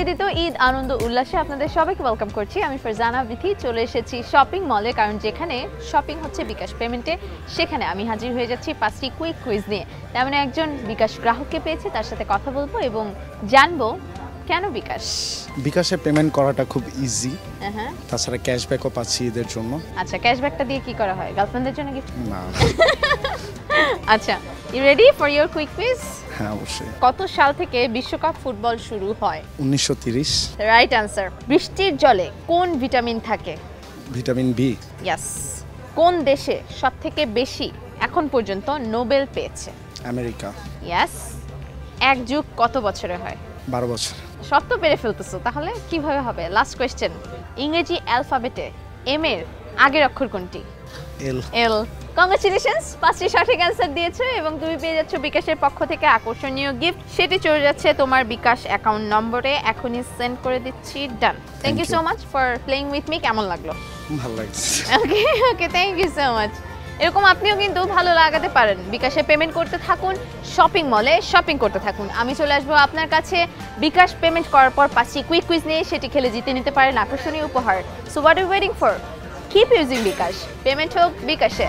নিবেদিত ঈদ আনন্দ উল্লাসে আপনাদের সবাইকে ওয়েলকাম করছি। আমি ফারজানা বিথি চলে এসেছি শপিং মলে, কারণ যেখানে শপিং হচ্ছে বিকাশ পেমেন্টে, সেখানে আমি হাজির হয়ে যাচ্ছি 5টি কুইক কুইজ নিয়ে। তেমন একজন বিকাশ গ্রাহককে পেয়েছি, তার সাথে কথা বলবো এবং জানবো কেন বিকাশে পেমেন্ট করাটা খুব ইজি। তাছাড়া ক্যাশব্যাকও পাচ্ছি ঈদের জন্য। আচ্ছা, ক্যাশব্যাকটা দিয়ে কি করা হয়? গার্লফ্রেন্ডের জন্য গিফট? না। আচ্ছা, you ready for your quick quiz? হ্যাঁ, অবশ্যই। কত সাল থেকে বিশ্বকাপ ফুটবল শুরু হয়? 1930। Right answer. বৃষ্টির জলে কোন ভিটামিন থাকে? Vitamin B. ইয়েস। কোন দেশে সবথেকে বেশি এখন পর্যন্ত নোবেল পেয়েছে? আমেরিকা। ইয়েস। এক যুগ কত বছরে হয়? 12 বছর। সব তো পেরে ফেলতেছো, তাহলে কিভাবে হবে? Last question. ইংরেজি অ্যালফাবেটে এম এর আগের অক্ষর কোনটি? এল। এল। কংগ্রাচুলেশনস, 5টি সঠিক অ্যান্সার দিয়েছো এবং তুমি পেয়ে যাচ্ছ বিকাশের পক্ষ থেকে আকর্ষণীয় গিফট। সেটি চলে যাচ্ছে তোমার বিকাশ অ্যাকাউন্ট নম্বরে, এখনই সেন্ড করে দিচ্ছি। Done. Thank you so much for playing with me. কেমন লাগলো? ভালো লাগছে। Okay okay, thank you so much. এরকম আপনিও কিন্তু ভালো লাগাতে পারেন। বিকাশে পেমেন্ট করতে থাকুন, শপিং মলে শপিং করতে থাকুন। আমি চলে আসবো আপনার কাছে বিকাশ পেমেন্ট করার পর 5টি কুইক কুইজ নিয়ে। সেটি খেলে জিতে নিতে পারেন আকর্ষণীয় উপহার। So what are you waiting for? Keep using bKash. Payment হোক বিকাশে।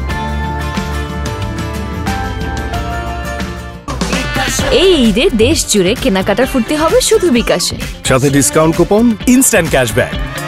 এই ঈদে দেশ জুড়ে কেনাকাটার ফুর্তি হবে শুধু বিকাশে, সাথে ডিসকাউন্ট কুপন, ইনস্ট্যান্ট ক্যাশব্যাক।